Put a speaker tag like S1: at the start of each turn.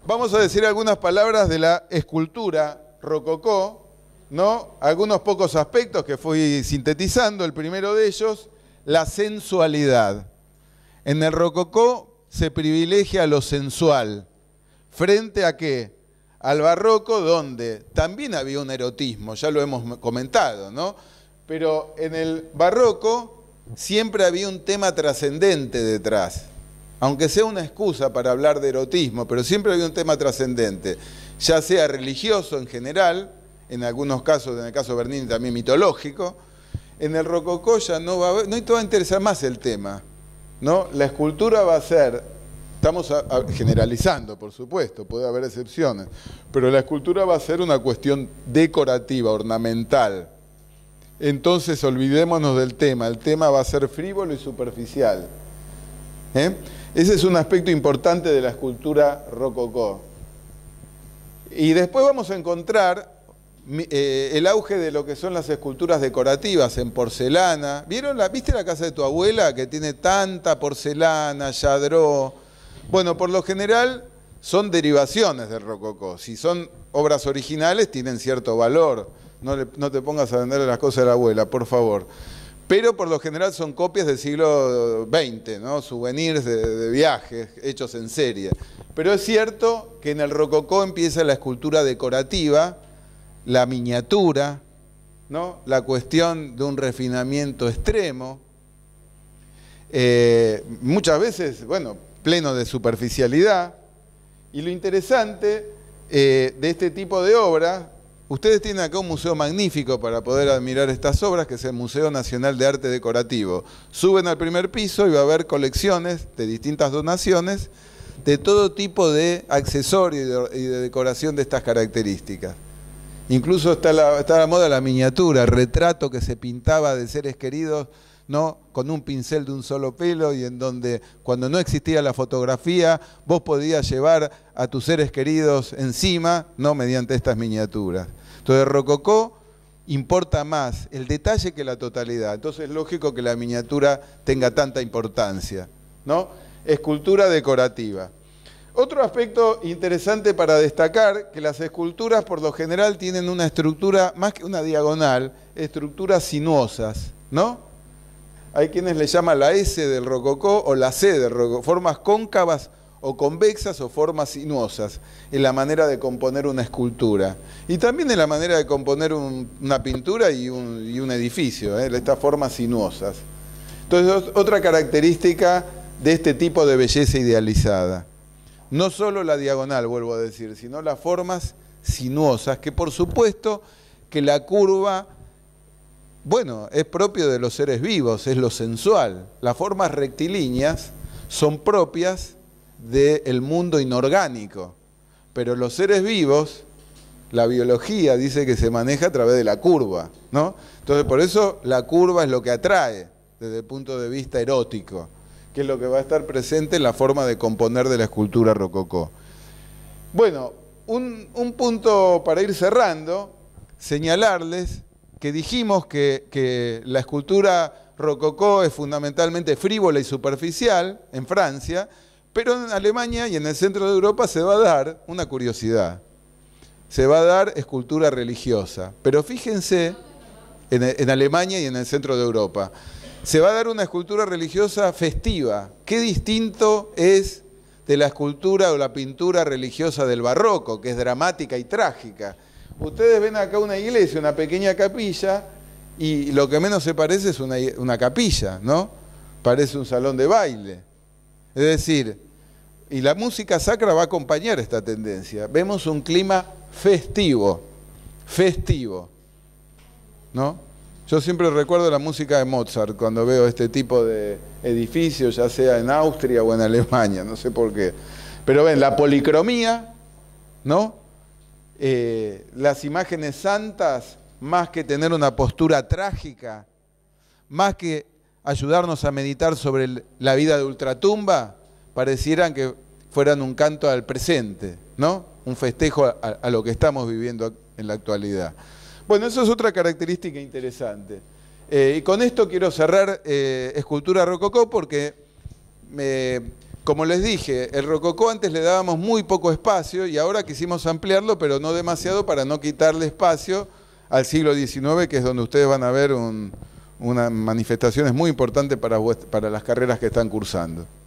S1: vamos a decir algunas palabras de la escultura rococó, ¿no? Algunos pocos aspectos que fui sintetizando. El primero de ellos, la sensualidad. En el rococó se privilegia lo sensual. ¿Frente a qué? Al barroco, donde también había un erotismo, ya lo hemos comentado, ¿no? Pero en el barroco siempre había un tema trascendente detrás. Aunque sea una excusa para hablar de erotismo, pero siempre había un tema trascendente, ya sea religioso en general, en algunos casos, en el caso de Bernini también mitológico. En el rococó ya no te va a interesar más el tema, ¿no? La escultura va a ser, estamos generalizando, por supuesto, puede haber excepciones, pero la escultura va a ser una cuestión decorativa, ornamental. Entonces olvidémonos del tema, el tema va a ser frívolo y superficial. Ese es un aspecto importante de la escultura rococó. Y después vamos a encontrar el auge de lo que son las esculturas decorativas en porcelana. ¿Viste la casa de tu abuela que tiene tanta porcelana, Lladró? Bueno, por lo general son derivaciones del rococó. Si son obras originales tienen cierto valor. No te pongas a venderle las cosas de la abuela, por favor. Pero por lo general son copias del siglo XX, ¿no? Souvenirs de viajes hechos en serie. Pero es cierto que en el rococó empieza la escultura decorativa, la miniatura, ¿no? La cuestión de un refinamiento extremo. Muchas veces, bueno, pleno de superficialidad. Y lo interesante de este tipo de obra, ustedes tienen acá un museo magnífico para poder admirar estas obras, que es el Museo Nacional de Arte Decorativo. Suben al primer piso y va a haber colecciones de distintas donaciones de todo tipo de accesorios y de decoración de estas características. Incluso está la moda la miniatura, el retrato que se pintaba de seres queridos, ¿no? Con un pincel de un solo pelo, y en donde cuando no existía la fotografía vos podías llevar a tus seres queridos encima, ¿no? Mediante estas miniaturas. Entonces el rococó importa más el detalle que la totalidad. Entonces es lógico que la miniatura tenga tanta importancia, ¿no? Escultura decorativa. Otro aspecto interesante para destacar, que las esculturas por lo general tienen una estructura, más que una diagonal, estructuras sinuosas, ¿no? Hay quienes le llaman la S del rococó o la C del rococó, formas cóncavas o convexas o formas sinuosas, en la manera de componer una escultura. Y también en la manera de componer una pintura y un edificio, estas formas sinuosas. Entonces, otra característica de este tipo de belleza idealizada. No solo la diagonal, vuelvo a decir, sino las formas sinuosas, que por supuesto que la curva, bueno, es propio de los seres vivos, es lo sensual. Las formas rectilíneas son propias del mundo inorgánico, pero los seres vivos, la biología dice que se maneja a través de la curva, ¿no? Entonces por eso la curva es lo que atrae desde el punto de vista erótico, que es lo que va a estar presente en la forma de componer de la escultura rococó. Bueno, un punto para ir cerrando, señalarles que dijimos que la escultura rococó es fundamentalmente frívola y superficial en Francia, pero en Alemania y en el centro de Europa se va a dar una curiosidad. Se va a dar escultura religiosa, pero fíjense, en Alemania y en el centro de Europa, se va a dar una escultura religiosa festiva. Qué distinto es de la escultura o la pintura religiosa del barroco, que es dramática y trágica. Ustedes ven acá una iglesia, una pequeña capilla, y lo que menos se parece es una capilla, ¿no? Parece un salón de baile. Es decir, y la música sacra va a acompañar esta tendencia. Vemos un clima festivo, ¿no? Yo siempre recuerdo la música de Mozart cuando veo este tipo de edificios, ya sea en Austria o en Alemania, no sé por qué. Pero ven, la policromía, ¿no? Las imágenes santas, más que tener una postura trágica, más que ayudarnos a meditar sobre la vida de ultratumba, parecieran que fueran un canto al presente, ¿no? Un festejo a lo que estamos viviendo en la actualidad. Bueno, eso es otra característica interesante. Y con esto quiero cerrar escultura rococó porque Como les dije, el rococó antes le dábamos muy poco espacio y ahora quisimos ampliarlo, pero no demasiado para no quitarle espacio al siglo XIX, que es donde ustedes van a ver unas manifestaciones muy importantes para las carreras que están cursando.